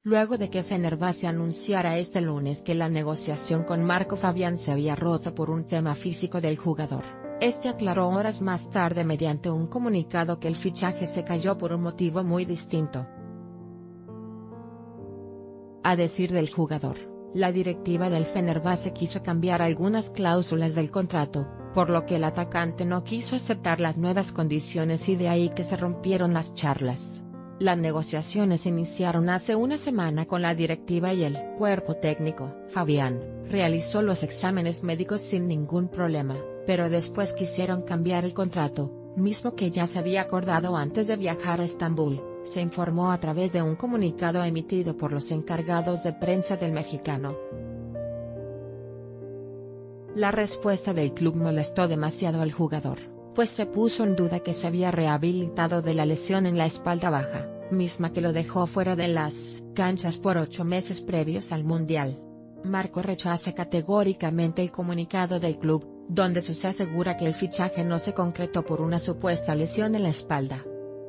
luego de que Fenerbahce anunciara este lunes que la negociación con Marco Fabián se había roto por un tema físico del jugador. Este aclaró horas más tarde mediante un comunicado que el fichaje se cayó por un motivo muy distinto. A decir del jugador, la directiva del Fenerbahce quiso cambiar algunas cláusulas del contrato, por lo que el atacante no quiso aceptar las nuevas condiciones y de ahí que se rompieron las charlas. Las negociaciones iniciaron hace una semana con la directiva y el cuerpo técnico. Fabián realizó los exámenes médicos sin ningún problema, pero después quisieron cambiar el contrato, mismo que ya se había acordado antes de viajar a Estambul, se informó a través de un comunicado emitido por los encargados de prensa del mexicano. La respuesta del club molestó demasiado al jugador, pues se puso en duda que se había rehabilitado de la lesión en la espalda baja, misma que lo dejó fuera de las canchas por 8 meses previos al Mundial. Marco rechaza categóricamente el comunicado del club, donde se asegura que el fichaje no se concretó por una supuesta lesión en la espalda.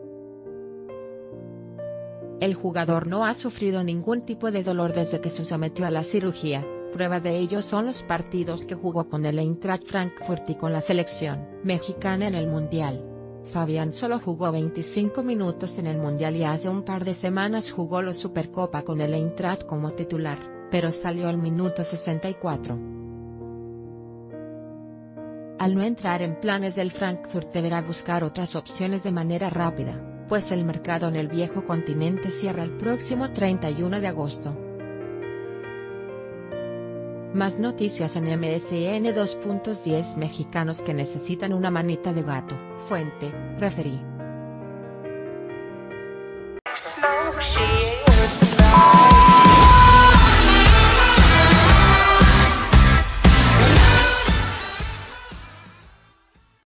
El jugador no ha sufrido ningún tipo de dolor desde que se sometió a la cirugía. Prueba de ello son los partidos que jugó con el Eintracht Frankfurt y con la selección mexicana en el Mundial. Fabián solo jugó 25 minutos en el Mundial y hace un par de semanas jugó la Supercopa con el Eintracht como titular, pero salió al minuto 64. Al no entrar en planes del Frankfurt deberá buscar otras opciones de manera rápida, pues el mercado en el viejo continente cierra el próximo 31 de agosto. Más noticias en MSN 2.10 Mexicanos que necesitan una manita de gato. Fuente, Referí.